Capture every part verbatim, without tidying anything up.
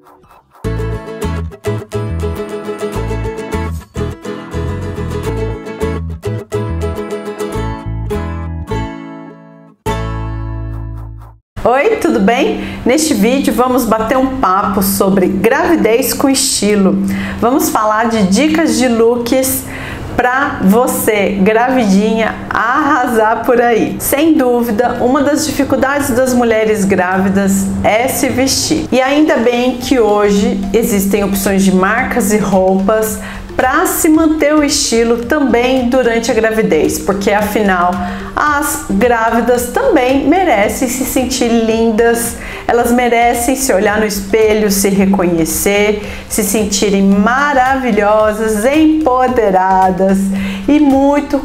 Oi, tudo bem? Neste vídeo vamos bater um papo sobre gravidez com estilo. Vamos falar de dicas de looks para você, gravidinha, arrasar por aí. Sem dúvida, uma das dificuldades das mulheres grávidas é se vestir. E ainda bem que hoje existem opções de marcas e roupas para se manter o estilo também durante a gravidez, porque afinal as grávidas também merecem se sentir lindas, elas merecem se olhar no espelho, se reconhecer, se sentirem maravilhosas, empoderadas e muito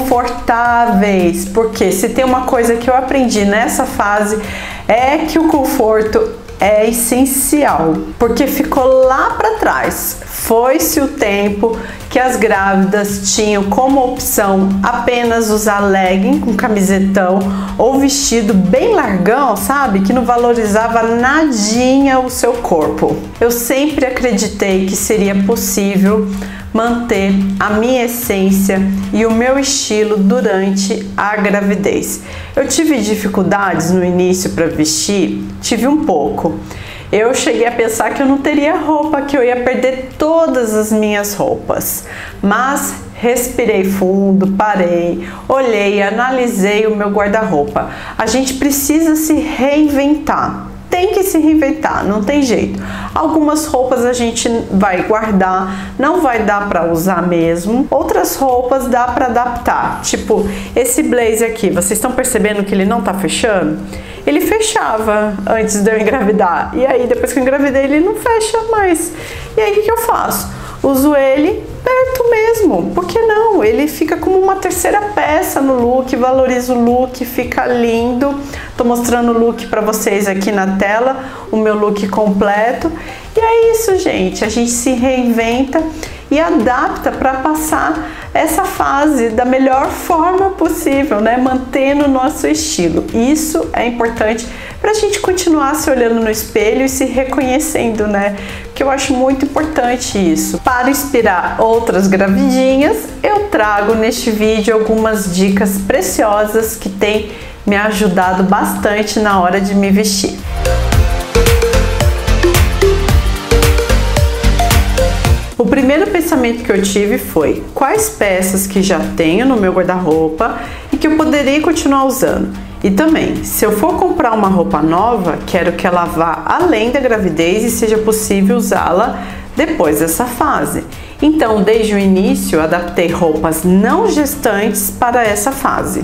confortáveis, porque se tem uma coisa que eu aprendi nessa fase é que o conforto é essencial, porque ficou lá para trás. Foi-se o tempo que as grávidas tinham como opção apenas usar legging com camisetão ou vestido bem largão, sabe? Que não valorizava nadinha o seu corpo. Eu sempre acreditei que seria possível manter a minha essência e o meu estilo durante a gravidez. Eu tive dificuldades no início para vestir, tive um pouco. Eu cheguei a pensar que eu não teria roupa, que eu ia perder todas as minhas roupas. Mas respirei fundo, parei, olhei, analisei o meu guarda-roupa. A gente precisa se reinventar. Tem que se reinventar, não tem jeito. Algumas roupas a gente vai guardar, não vai dar para usar mesmo. Outras roupas dá para adaptar. Tipo, esse blazer aqui, vocês estão percebendo que ele não tá fechando? Ele fechava antes de eu engravidar. E aí, depois que eu engravidei, ele não fecha mais. E aí, o que eu faço? Uso ele perto mesmo. Por que não? Ele fica como uma terceira peça no look, valoriza o look, fica lindo. Tô mostrando o look para vocês aqui na tela, o meu look completo. E é isso, gente. A gente se reinventa e adapta para passar essa fase da melhor forma possível, né? Mantendo o nosso estilo. Isso é importante para a gente continuar se olhando no espelho e se reconhecendo, né? Que eu acho muito importante isso. Para inspirar outras gravidinhas, eu trago neste vídeo algumas dicas preciosas que têm me ajudado bastante na hora de me vestir. O primeiro pensamento que eu tive foi quais peças que já tenho no meu guarda-roupa e que eu poderia continuar usando. E também, se eu for comprar uma roupa nova, quero que ela vá além da gravidez e seja possível usá-la depois dessa fase. Então, desde o início, eu adaptei roupas não gestantes para essa fase.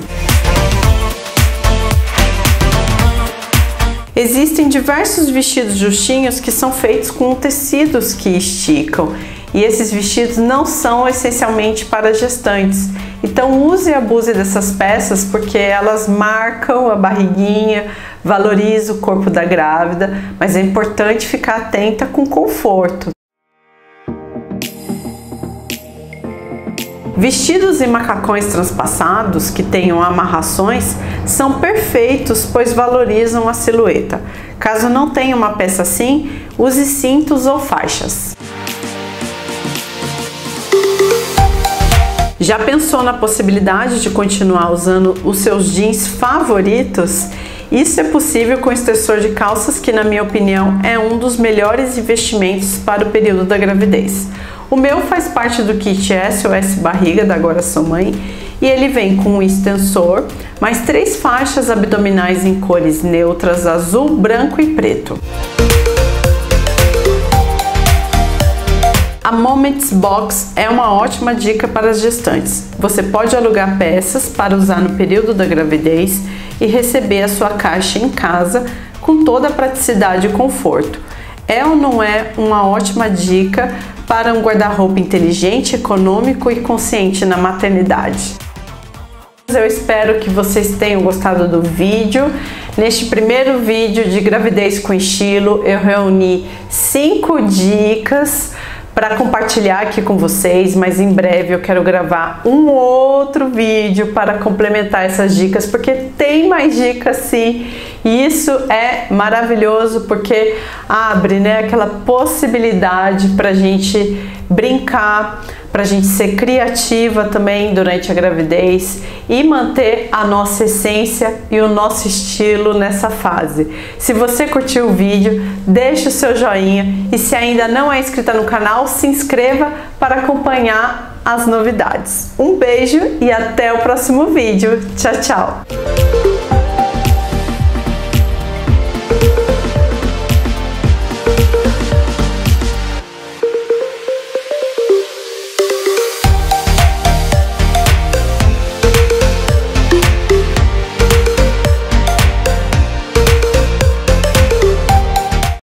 Existem diversos vestidos justinhos que são feitos com tecidos que esticam. E esses vestidos não são essencialmente para gestantes. Então use e abuse dessas peças porque elas marcam a barriguinha, valorizam o corpo da grávida, mas é importante ficar atenta com conforto. Vestidos e macacões transpassados que tenham amarrações são perfeitos, pois valorizam a silhueta. Caso não tenha uma peça assim, use cintos ou faixas. Já pensou na possibilidade de continuar usando os seus jeans favoritos? Isso é possível com o extensor de calças, que na minha opinião é um dos melhores investimentos para o período da gravidez. O meu faz parte do kit S O S Barriga da Agora Sou Mãe e ele vem com um extensor, mais três faixas abdominais em cores neutras, azul, branco e preto. A Moments Box é uma ótima dica para as gestantes. Você pode alugar peças para usar no período da gravidez e receber a sua caixa em casa com toda a praticidade e conforto. É ou não é uma ótima dica para um guarda-roupa inteligente, econômico e consciente na maternidade? Eu espero que vocês tenham gostado do vídeo. Neste primeiro vídeo de gravidez com estilo, eu reuni cinco dicas para compartilhar aqui com vocês, mas em breve eu quero gravar um outro vídeo para complementar essas dicas, porque tem mais dicas sim, E isso é maravilhoso porque abre, né, aquela possibilidade para a gente brincar, para a gente ser criativa também durante a gravidez e manter a nossa essência e o nosso estilo nessa fase. Se você curtiu o vídeo, deixa o seu joinha e se ainda não é inscrita no canal, se inscreva para acompanhar as novidades. Um beijo e até o próximo vídeo. Tchau, tchau!